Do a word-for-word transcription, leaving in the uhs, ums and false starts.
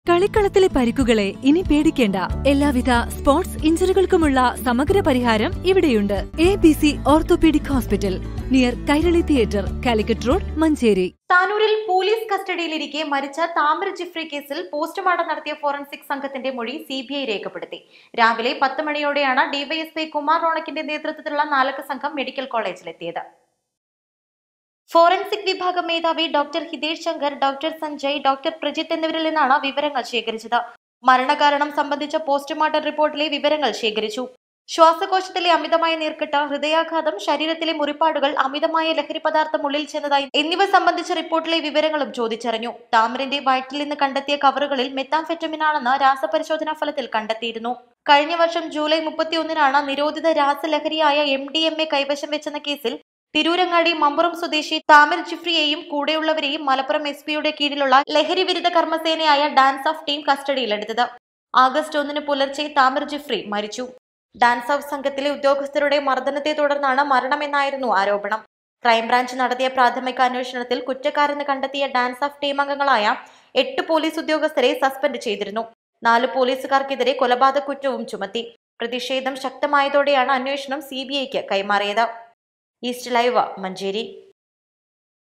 കളിക്കളത്തിലെ പരിക്കുകളെ ഇനി പേടിക്കേണ്ട. എല്ലാവിധ സ്പോർട്സ് ഇഞ്ചുറികൾക്കുമുള്ള സമഗ്ര പരിഹാരം ഇവിടെയുണ്ട്. A B C orthopaedic hospital, near Kairali theatre, Calicut road, Manjeri. താനൂരിൽ പോലീസ് കസ്റ്റഡിയിലിരിക്കെ മരിച്ച താമര ജിഫ്രി കേസിൽ പോസ്റ്റ്മോർട്ടം നടത്തിയ ഫോറൻസിക് സംഘത്തിന്റെ മൊഴി സി ബി ഐ രേഖപ്പെടുത്തി. രാവിലെ പത്ത് മണിയോടെയാണ് ഡിവൈഎസ്പി കുമാർ റോണക്കിന്റെ നേതൃത്വത്തിലുള്ള നാലംഗ സംഘം മെഡിക്കൽ കോളേജിലെത്തിയത്. ഫോറൻസിക് വിഭാഗം മേധാവി doctor Hitesh Shankar, doctor Sanjay, doctor Prajith എന്നിവരിൽ നിന്നാണ് വിവരങ്ങൾ ശേഖരിച്ചത്. മരണകാരണം സംബന്ധിച്ച പോസ്റ്റ്മോർട്ടം റിപ്പോർട്ടിലെ വിവരങ്ങൾ ശേഖരിച്ചു. ശ്വാസകോശത്തിലെ അമിതമായ നീർക്കെട്ട്, ഹൃദയാഘാതം, ശരീരത്തിലെ മുറിപ്പാടുകൾ, അമിതമായ ലഹരി പദാർത്ഥം ഉള്ളിൽ ചെന്നതായി എന്നിവ സംബന്ധിച്ച റിപ്പോർട്ടിലെ വിവരങ്ങളും ചോദിച്ചറിഞ്ഞു. താമരന്റെ വയറ്റിൽ നിന്ന് കണ്ടെത്തിയ കവറുകളിൽ മെത്താംഫെറ്റമിനാണെന്ന് രാസപരിശോധനാ ഫലത്തിൽ കണ്ടെത്തിയിരുന്നു. കഴിഞ്ഞ വർഷം ജൂലൈ മുപ്പത്തിയൊന്നിനാണ് നിരോധിത രാസലഹരിയായ എം ഡി എം എ കൈവശം വെച്ചെന്ന കേസിൽ തിരൂരങ്ങാടി മമ്പുറം സ്വദേശി താമര ജിഫ്രിയെയും കൂടെയുള്ളവരെയും മലപ്പുറം എസ് പിയുടെ കീഴിലുള്ള ലഹരി വിരുദ്ധ കർമ്മസേനയായ ഡാൻസ് ഓഫ് ടീം കസ്റ്റഡിയിലെടുത്തത്. ആഗസ്റ്റ് ഒന്നിന് പുലർച്ചെ താമര ജിഫ്രി മരിച്ചു. ഡാൻസ് ഓഫ് സംഘത്തിലെ ഉദ്യോഗസ്ഥരുടെ മർദ്ദനത്തെ തുടർന്നാണ് മരണമെന്നായിരുന്നു ആരോപണം. ക്രൈംബ്രാഞ്ച് നടത്തിയ പ്രാഥമിക അന്വേഷണത്തിൽ കുറ്റക്കാരെന്ന് കണ്ടെത്തിയ ഡാൻസ് ഓഫ് ടീം അംഗങ്ങളായ എട്ട് പോലീസ് ഉദ്യോഗസ്ഥരെ സസ്പെൻഡ് ചെയ്തിരുന്നു. നാല് പോലീസുകാർക്കെതിരെ കൊലപാതക കുറ്റവും ചുമത്തി. പ്രതിഷേധം ശക്തമായതോടെയാണ് അന്വേഷണം സി ബി ഐക്ക് കൈമാറിയത്. East live, Manjeri.